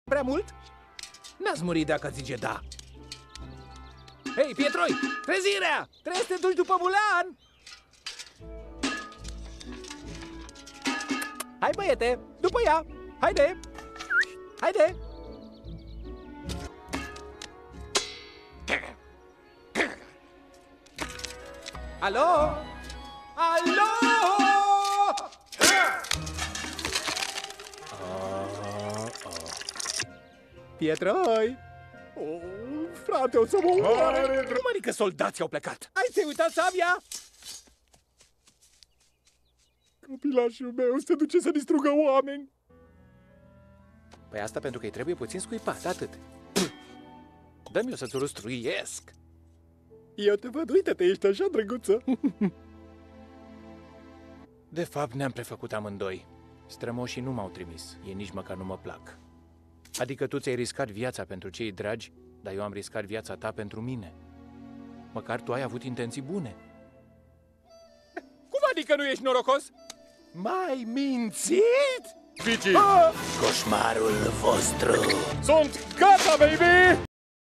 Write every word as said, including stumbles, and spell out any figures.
Prea mult? N-ați murit dacă zice da. Hei, Pietroi, trezirea! Trebuie să te duci după Mulan! Hai, băiete, după ea! Haide! Haide! Alo? Alo? Pietroi! Oh, frate, o să mă omoare! Cum adică soldații au plecat? Hai să-i uitați sabia! Copilașul meu se duce să distrugă oameni! Păi asta pentru că îi trebuie puțin scuipat, atât. Dă-mi eu să-ți rustruiesc! Eu te văd, uite-te, ești așa drăguță! De fapt, ne-am prefăcut amândoi. Strămoșii nu m-au trimis, ei nici măcar nu mă plac. Adică tu ți-ai riscat viața pentru cei dragi, dar eu am riscat viața ta pentru mine. Măcar tu ai avut intenții bune. Cum adică nu ești norocos? M-ai mințit? Fici! Ah! Coșmarul vostru! Sunt gata, baby!